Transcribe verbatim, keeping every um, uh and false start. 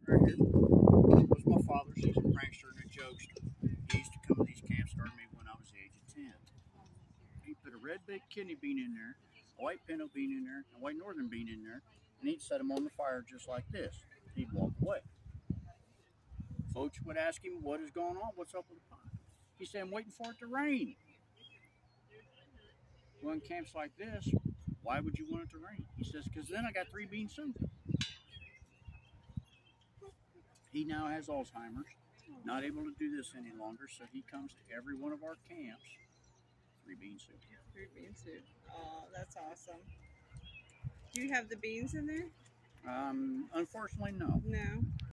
Right here was my father's. He's a prankster and a jokester. He used to come to these camps, started me when I was the age of ten. He put a red baked kidney bean in there, a white pinto bean in there, and a white northern bean in there, and he'd set them on the fire just like this. He'd walk away. Folks would ask him, "What is going on? What's up with the pot?" He said, "I'm waiting for it to rain." Well, in camps like this, why would you want it to rain? He says, "Because then I got three bean soup." He now has Alzheimer's, not able to do this any longer, so he comes to every one of our camps, three bean soup. Three bean soup. Oh, that's awesome. Do you have the beans in there? Um, unfortunately, no. No.